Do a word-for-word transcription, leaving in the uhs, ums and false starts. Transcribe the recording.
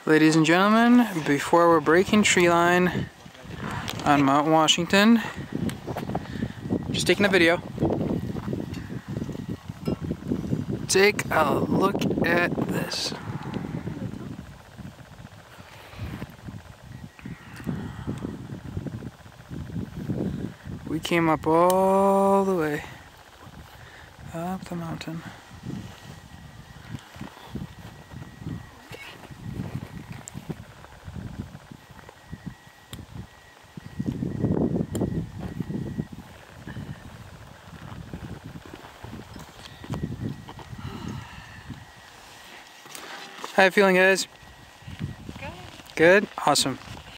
Ladies and gentlemen, before we're breaking tree line on Mount Washington, just taking a video. Take a look at this. We came up all the way up the mountain. How you feeling, guys? Good. Good? Awesome.